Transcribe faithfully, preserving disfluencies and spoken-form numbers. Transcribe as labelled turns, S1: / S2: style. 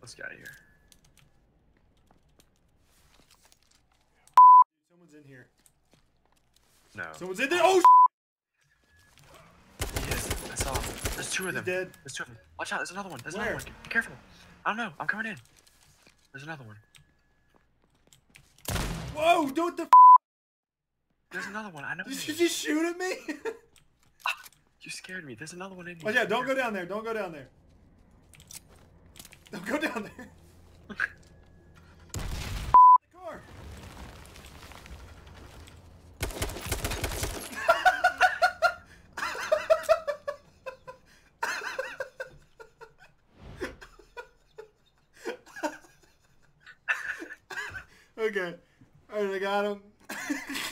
S1: Let's get out of here.
S2: Someone's in here.
S1: No.
S2: Someone's in there. Oh,
S1: Yes, I saw him. There's two of them.
S2: he's dead.
S1: There's two of them. Watch out. There's another one. There's
S2: Where?
S1: another one. Be careful. I don't know. I'm coming in. There's another one.
S2: Whoa, don't the f
S1: There's another one. I know.
S2: Did you just shoot at me?
S1: You scared me. There's another one in here.
S2: Oh yeah, don't go down there. Don't go down there. Don't go down there. The car. Okay. Alright, I got him.